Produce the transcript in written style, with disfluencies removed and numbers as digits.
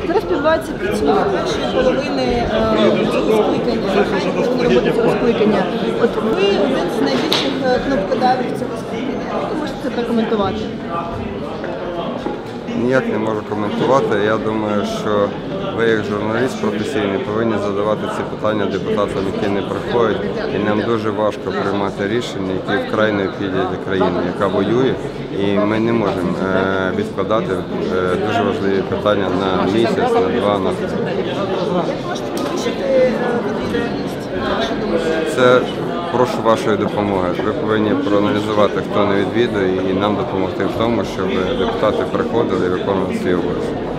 Зараз відбувається підсумок першої половини цього роботи цього скликання. От ви один з найбільших кнопкодавів цього скликання. Як ви можете це прокоментувати? Ніяк не можу коментувати. Я думаю, що ви, як журналіст професійний, повинні задавати ці питання депутатам, які не приходять. І нам дуже важко приймати рішення, які вкрай необхідні для країни, яка воює. І ми не можемо відкладати дуже важливі питання на місяць, на два, на три. Як можете підвищити відвідуваність, на вашу думку? Це прошу вашої допомоги. Ви повинні проаналізувати, хто не відвідує, і нам допомогти в тому, щоб депутати приходили і виконували свій обов'язок.